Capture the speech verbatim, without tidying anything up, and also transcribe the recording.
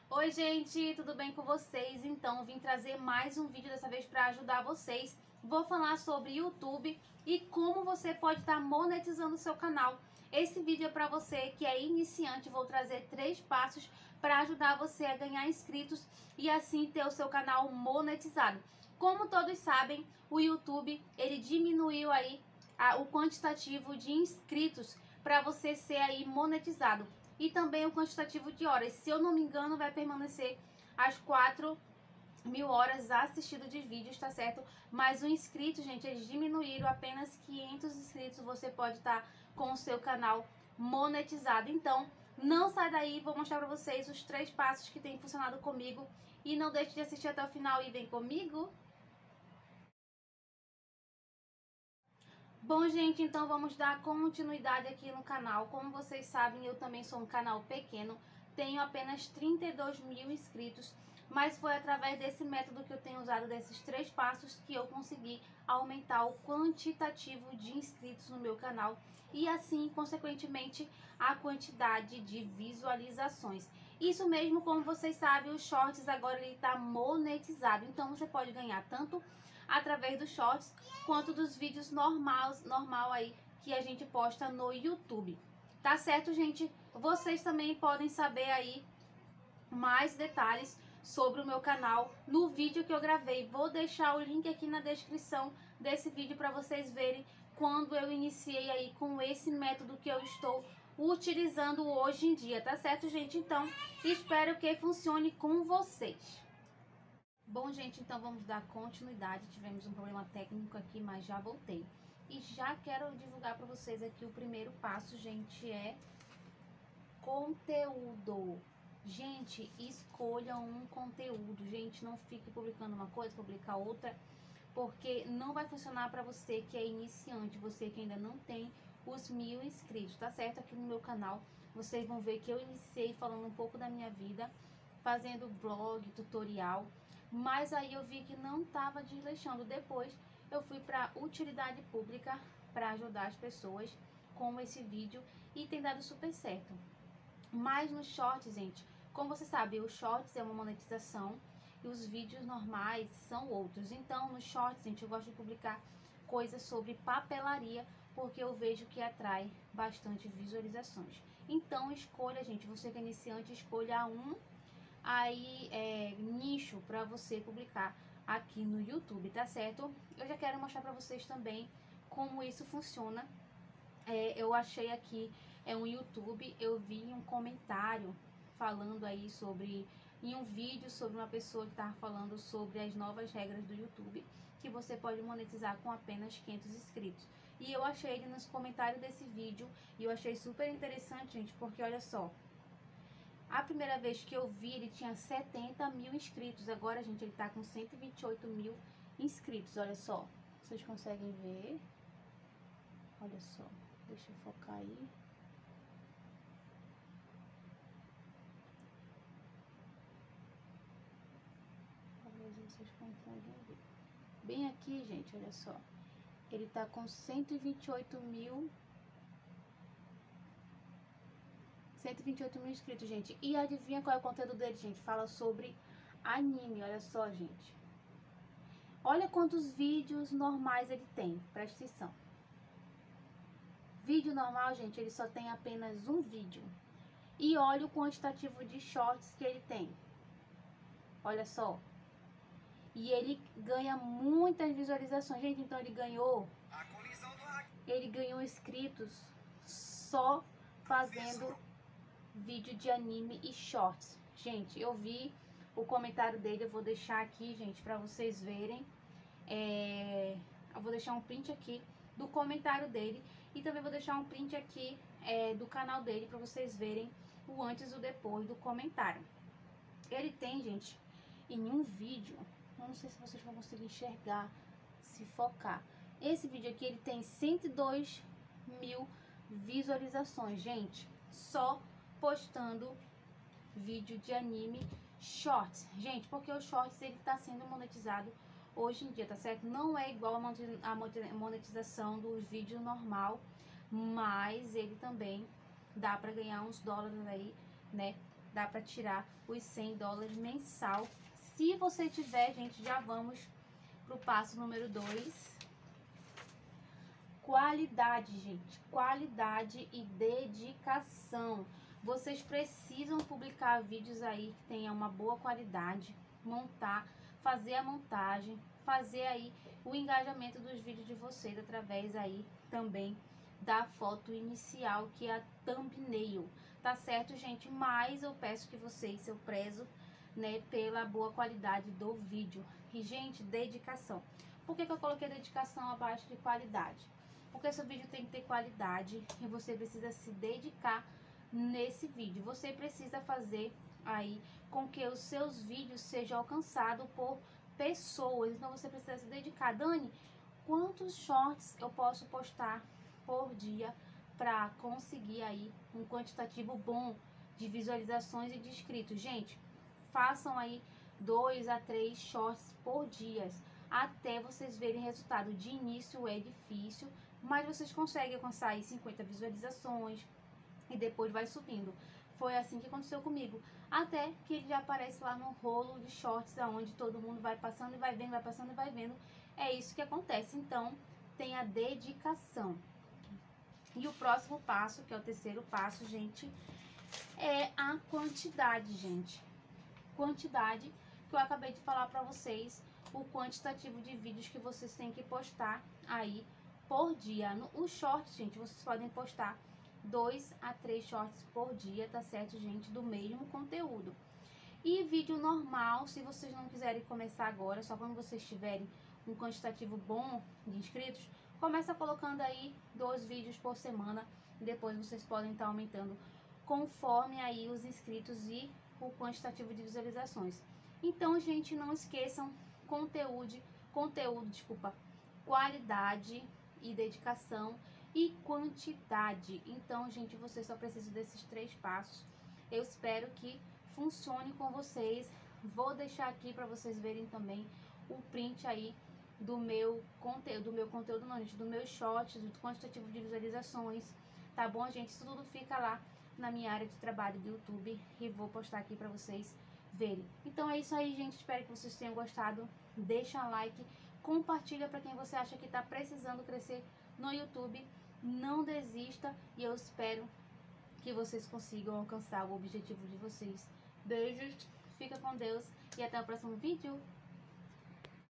Oi gente, tudo bem com vocês? Então, vim trazer mais um vídeo dessa vez para ajudar vocês. Vou falar sobre YouTube e como você pode estar monetizando o seu canal. Esse vídeo é para você que é iniciante. Vou trazer três passos para ajudar você a ganhar inscritos e assim ter o seu canal monetizado. Como todos sabem, o YouTube ele diminuiu aí a, o quantitativo de inscritos para você ser aí monetizado. E também o quantitativo de horas. Se eu não me engano, vai permanecer as quatro mil horas assistido de vídeos, tá certo? Mas o inscrito, gente, eles diminuíram apenas quinhentos inscritos. Você pode estar com o seu canal monetizado. Então, não sai daí, vou mostrar pra vocês os três passos que tem funcionado comigo. E não deixe de assistir até o final e vem comigo. Bom, gente, então vamos dar continuidade aqui no canal. Como vocês sabem, eu também sou um canal pequeno, tenho apenas trinta e dois mil inscritos, mas foi através desse método que eu tenho usado, desses três passos, que eu consegui aumentar o quantitativo de inscritos no meu canal e assim, consequentemente, a quantidade de visualizações. Isso mesmo, como vocês sabem, os shorts agora ele está monetizado, então você pode ganhar tanto através dos shorts quanto dos vídeos normais, normal aí que a gente posta no YouTube. Tá certo, gente? Vocês também podem saber aí mais detalhes sobre o meu canal no vídeo que eu gravei. Vou deixar o link aqui na descrição desse vídeo para vocês verem quando eu iniciei aí com esse método que eu estou utilizando hoje em dia, tá certo, gente? Então, espero que funcione com vocês. Bom, gente, então vamos dar continuidade. Tivemos um problema técnico aqui, mas já voltei. E já quero divulgar para vocês aqui o primeiro passo, gente, é conteúdo. Gente, escolha um conteúdo. Gente, não fique publicando uma coisa, publicar outra, porque não vai funcionar para você que é iniciante, você que ainda não tem os mil inscritos, tá certo? Aqui no meu canal, vocês vão ver que eu iniciei falando um pouco da minha vida, fazendo blog, tutorial, mas aí eu vi que não estava desleixando. Depois eu fui para utilidade pública para ajudar as pessoas com esse vídeo e tem dado super certo. Mas no shorts, gente, como você sabe, o shorts é uma monetização e os vídeos normais são outros. Então no shorts, gente, eu gosto de publicar coisas sobre papelaria, porque eu vejo que atrai bastante visualizações. Então escolha, gente, você que é iniciante, escolha um aí é, nicho para você publicar aqui no YouTube, tá certo? Eu já quero mostrar para vocês também como isso funciona. É, eu achei aqui é um YouTube, eu vi um comentário falando aí sobre, em um vídeo sobre uma pessoa que estava falando sobre as novas regras do YouTube, que você pode monetizar com apenas quinhentos inscritos. E eu achei ele nos comentários desse vídeo e eu achei super interessante, gente, porque olha só, a primeira vez que eu vi, ele tinha setenta mil inscritos. Agora, gente, ele tá com cento e vinte e oito mil inscritos. Olha só. Vocês conseguem ver? Olha só. Deixa eu focar aí. Talvez vocês conseguem ver. Bem aqui, gente, olha só. Ele tá com cento e vinte e oito mil cento e vinte e oito mil inscritos, gente. E adivinha qual é o conteúdo dele, gente? Fala sobre anime, olha só, gente. Olha quantos vídeos normais ele tem, presta atenção. Vídeo normal, gente, ele só tem apenas um vídeo. E olha o quantitativo de shorts que ele tem. Olha só. E ele ganha muitas visualizações, gente. Então ele ganhou... Ele ganhou inscritos só fazendo vídeo de anime e shorts. Gente, eu vi o comentário dele, eu vou deixar aqui, gente, pra vocês verem. É... Eu vou deixar um print aqui do comentário dele e também vou deixar um print aqui é, do canal dele pra vocês verem o antes e o depois do comentário. Ele tem, gente, em um vídeo, não sei se vocês vão conseguir enxergar, se focar. Esse vídeo aqui, ele tem cento e dois mil visualizações, gente, só postando vídeo de anime shorts, gente, porque o shorts ele tá sendo monetizado hoje em dia, tá certo? Não é igual a monetização do vídeo normal, mas ele também dá para ganhar uns dólares aí, né, dá para tirar os cem dólares mensal. Se você tiver, gente, já vamos pro passo número dois. Qualidade, gente. Qualidade e dedicação. Vocês precisam publicar vídeos aí que tenham uma boa qualidade, montar, fazer a montagem, fazer aí o engajamento dos vídeos de vocês através aí também da foto inicial, que é a thumbnail, tá certo, gente? Mas eu peço que vocês, eu prezo, né, pela boa qualidade do vídeo. E, gente, dedicação. Por que que eu coloquei dedicação abaixo de qualidade? Porque seu vídeo tem que ter qualidade e você precisa se dedicar nesse vídeo. Você precisa fazer aí com que os seus vídeos sejam alcançados por pessoas. Então você precisa se dedicar. Dani, quantos shorts eu posso postar por dia para conseguir aí um quantitativo bom de visualizações e de inscritos? Gente, façam aí dois a três shorts por dia até vocês verem resultado. De início é difícil, mas vocês conseguem alcançar aí cinquenta visualizações e depois vai subindo. Foi assim que aconteceu comigo, até que ele já aparece lá no rolo de shorts, aonde todo mundo vai passando e vai vendo, vai passando e vai vendo. É isso que acontece. Então, tenha dedicação. E o próximo passo, que é o terceiro passo, gente, é a quantidade, gente. Quantidade, que eu acabei de falar pra vocês, o quantitativo de vídeos que vocês têm que postar aí por dia. No, o short, gente, vocês podem postar dois a três shorts por dia, tá certo, gente? Do mesmo conteúdo. E vídeo normal, se vocês não quiserem começar agora, só quando vocês tiverem um quantitativo bom de inscritos, começa colocando aí dois vídeos por semana. E depois vocês podem estar aumentando conforme aí os inscritos e o quantitativo de visualizações. Então, gente, não esqueçam conteúdo, conteúdo, desculpa, qualidade e dedicação e quantidade. Então, gente, vocês só precisam desses três passos. Eu espero que funcione com vocês. Vou deixar aqui para vocês verem também o print aí do meu conteúdo, do meu conteúdo não, gente, do meu short, do quantitativo de visualizações, tá bom, gente? Isso tudo fica lá na minha área de trabalho do YouTube e vou postar aqui para vocês verem. Então é isso aí, gente. Espero que vocês tenham gostado. Deixa um like, compartilha para quem você acha que está precisando crescer no YouTube. Não desista e eu espero que vocês consigam alcançar o objetivo de vocês. Beijos, fica com Deus e até o próximo vídeo.